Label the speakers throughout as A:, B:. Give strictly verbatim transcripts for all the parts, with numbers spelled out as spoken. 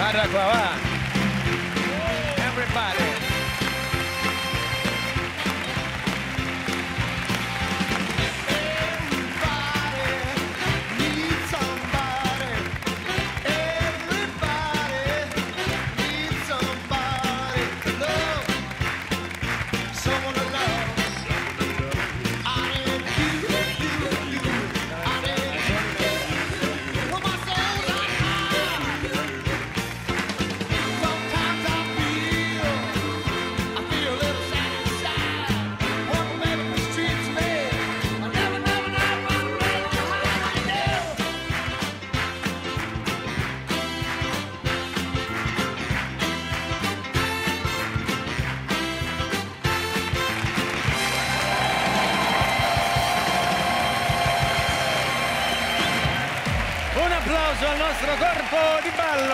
A: Guarda qua, va. Everybody. Al nostro corpo di ballo.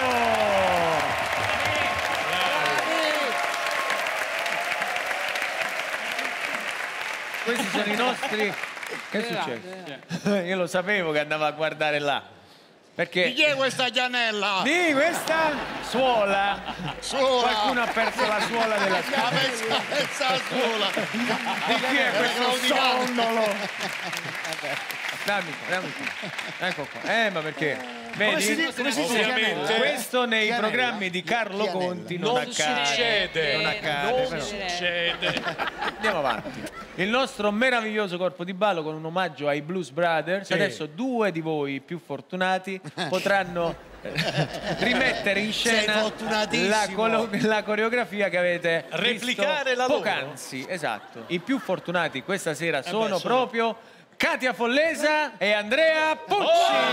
A: Questi sono i nostri. Che è successo? Io lo sapevo che andava a guardare là. Perché?
B: Di chi è questa Gianella?
A: Di questa suola.
B: Suola.
A: Qualcuno ha perso la suola della scarpa.
B: Ha perso la suola.
A: Di chi è questo sondolo? Dammi, dammi. Ecco qua. Eh, ma perché? Vedi?
B: Come si dice? Come si dice?
A: Questo nei
B: Chianella.
A: programmi di Carlo
B: Chianella.
A: Conti non,
C: Non
A: accade.
C: succede.
A: Non accade.
C: Non
A: però.
C: succede.
A: Andiamo avanti. Il nostro meraviglioso corpo di ballo con un omaggio ai Blues Brothers.
C: Sì.
A: Adesso due di voi più fortunati potranno rimettere in
B: Sei
A: scena
B: fortunatissimo.
A: la, colo- la coreografia che avete
C: Replicare
A: visto
C: la loro.
A: poc'anzi. Esatto. I più fortunati questa sera sono,
B: sono-
A: proprio Katia Follesa e Andrea Pucci.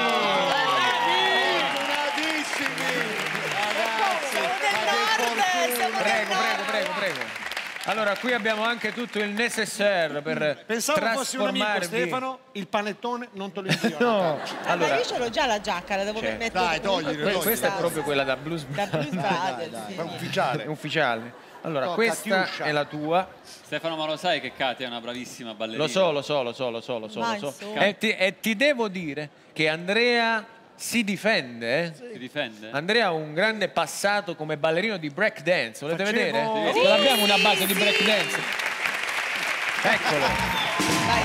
B: Fortunatissimi. Ragazzi, ma che fortuna.
A: Prego, prego, prego, prego. Allora, qui abbiamo anche tutto il necessaire per
D: Pensavo fossi un amico,
A: trasformarvi.
D: Stefano, il panettone non te lo invio.
A: No,
E: Ma
A: allora,
E: io ce l'ho già la giacca, la devo
A: Certo.
E: mettere.
B: Dai, toglilo,
A: que-
B: toglilo.
A: questa è proprio quella da Blues
E: Da Blues
A: Brothers.
E: Brothers,
B: dai,
E: sì.
B: dai.
A: È
D: Ufficiale.
A: ufficiale. Allora,
B: Tocca,
A: questa
B: Chiuscia.
A: è la tua.
C: Stefano, ma lo sai che Katia è una bravissima ballerina?
A: Lo so, lo so, lo so, lo so, lo so.
E: Ma
A: Lo so.
E: insomma.
A: E, ti, e ti devo dire che Andrea si difende. eh.
C: Si difende?
A: Andrea ha un grande passato come ballerino di break dance. Volete
D: Facevo-
A: vedere?
D: Sì.
A: Non abbiamo una base di break dance. Eccolo.
E: Vai.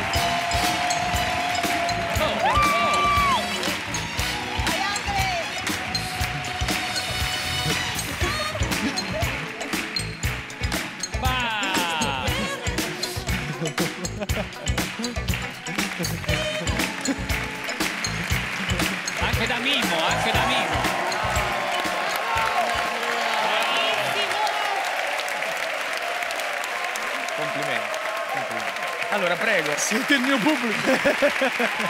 E: Vai, Andre!
C: Bah! Anche da mimo, anche da mimo.
A: Complimenti. Complimenti. Allora, prego.
D: Siete il mio pubblico.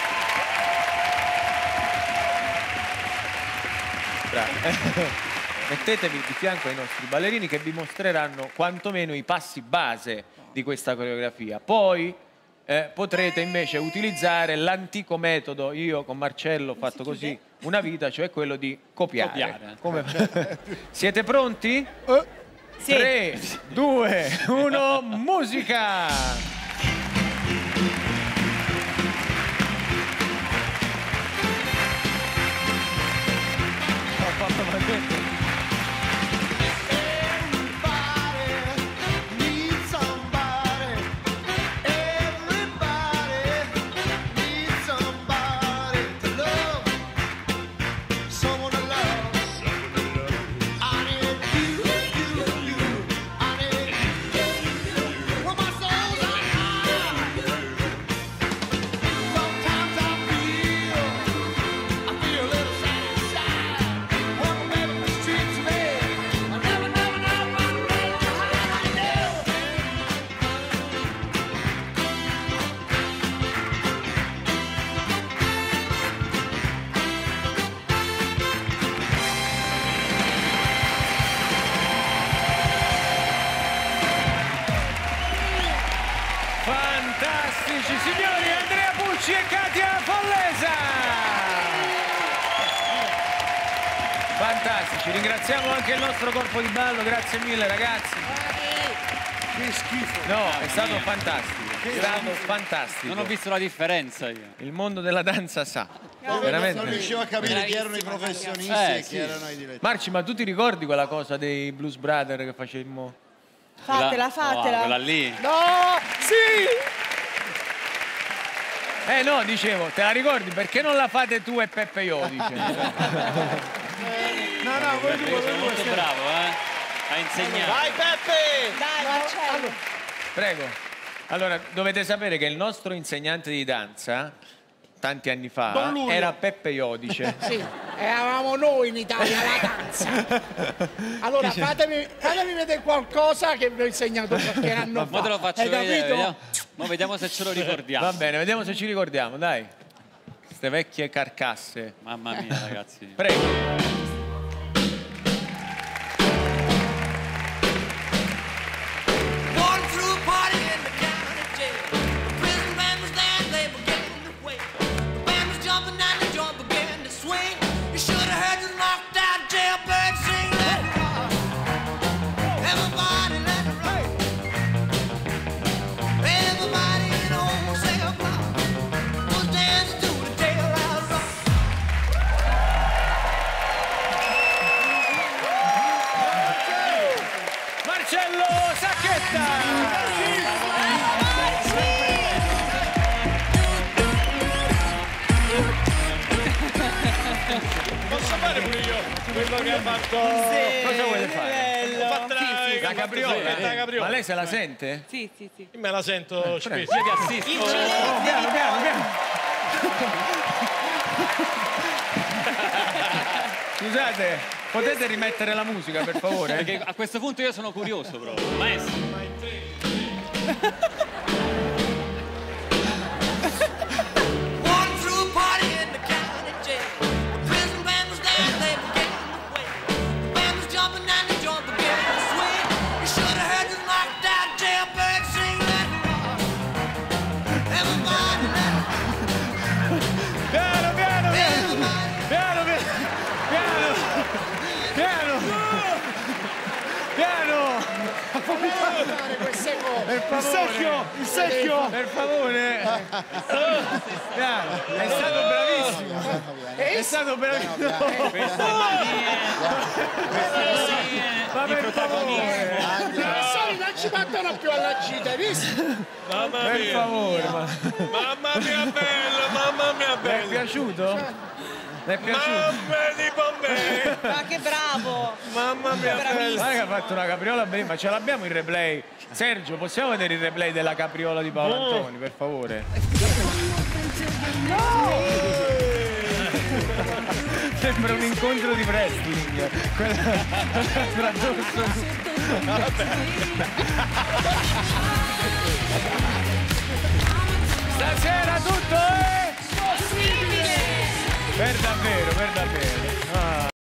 A: Bravi. Mettetevi di fianco ai nostri ballerini che vi mostreranno quantomeno i passi base di questa coreografia. Poi eh, potrete invece utilizzare l'antico metodo, io con Marcello ho fatto così una vita, cioè quello di copiare.
C: Copiare.
A: Come- Siete pronti?
E: Sì.
A: tre, due, uno, musica! Fantastici signori, Andrea Pucci e Katia Follesa! Fantastici, ringraziamo anche il nostro corpo di ballo, grazie mille ragazzi.
D: Che schifo.
A: No, è stato fantastico, è stato fantastico.
C: Non ho visto la differenza io.
A: Il mondo della danza sa. Veramente.
B: Non riuscivo a capire chi erano i
E: Bravissima,
B: professionisti
C: Eh,
B: e chi
C: sì.
B: erano i dilettanti.
A: Marci, ma tu ti ricordi quella cosa dei Blues Brothers che facemmo?
E: Fatela,
C: Oh,
E: fatela.
C: quella lì.
D: No, sì!
A: Eh no, dicevo, te la ricordi? Perché non la fate tu e Peppe Iodice?
D: No, no, voi due,
C: Io
D: voi
C: sono
D: due.
C: molto
D: siete-
C: bravo, eh. A insegnare.
B: Vai Peppe!
E: Dai, Marcello.
A: Prego. Allora, dovete sapere che il nostro insegnante di danza, tanti anni fa,
D: Don Luglio.
A: era Peppe Iodice.
F: Sì, eravamo noi in Italia la danza. Allora fatemi, fatemi vedere qualcosa che vi ho insegnato qualche anno fa.
C: Ma te lo faccio
F: Hai
C: vedere,
F: capito?
C: vediamo. Ma vediamo se ce lo ricordiamo.
A: Va bene, vediamo se ci ricordiamo, dai. Queste vecchie carcasse.
C: Mamma mia, ragazzi.
A: Prego.
G: Walking through a party in the county jail. The prison band was there, they began to wail. The band was jumping and the joint began to swing. You should have heard the knocked out jailbird sing. Let it rock. Everybody let it rock. Everybody in the whole cell block was dancing to the jailhouse rock.
A: Marcello Sacchetta!
D: Posso fare pure io quello che ha fatto?
A: Cosa vuole fare?
D: Ho fatto la,
A: La capriola?
D: La capriola.
A: Ma lei se la sente?
E: Sì, sì, sì.
D: Me la sento spesso.
C: Io ti assisto.
A: Oh, piano, piano, piano. Scusate, potete rimettere la musica, per favore?
C: Perché a questo punto io sono curioso proprio. Maestro.
G: Walking through a party in the county jail. The prison band was there, they began to wail. The band was jumping and the joint began to swing. You should have heard the knocked out jailbird sing. Let it rock. Everybody let it rock.
A: Piano, piano, piano.
G: Everybody.
A: Piano, piano. Piano. Piano.
F: Fare queste cose.
A: Per
D: Il
A: favore.
D: secchio, il secchio.
A: Per favore. Piano. È stato bravissimo. È stato bravissimo. Ma per favore.
F: I professori non ci battono più alla gita, hai visto?
D: Mamma
A: Per
D: mia.
A: favore. Ma...
D: Mamma mia bello, mamma mia
A: Le è
D: bello.
A: piaciuto? Le è piaciuto?
D: Mamma di Bombay.
E: Ma che bravo.
D: Mamma mia bello.
A: Guarda che ha fatto una capriola bene, ma ce l'abbiamo il replay. Sergio, possiamo vedere il replay della capriola di Paolo Antoni, per favore? Sembra un incontro di wrestling. Quella tra addosso. Stasera tutto è possibile! Per davvero, per davvero.